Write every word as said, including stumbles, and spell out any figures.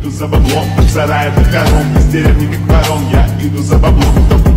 иду за баблом. В сарае до хором, из деревни как ворон, я иду за баблом.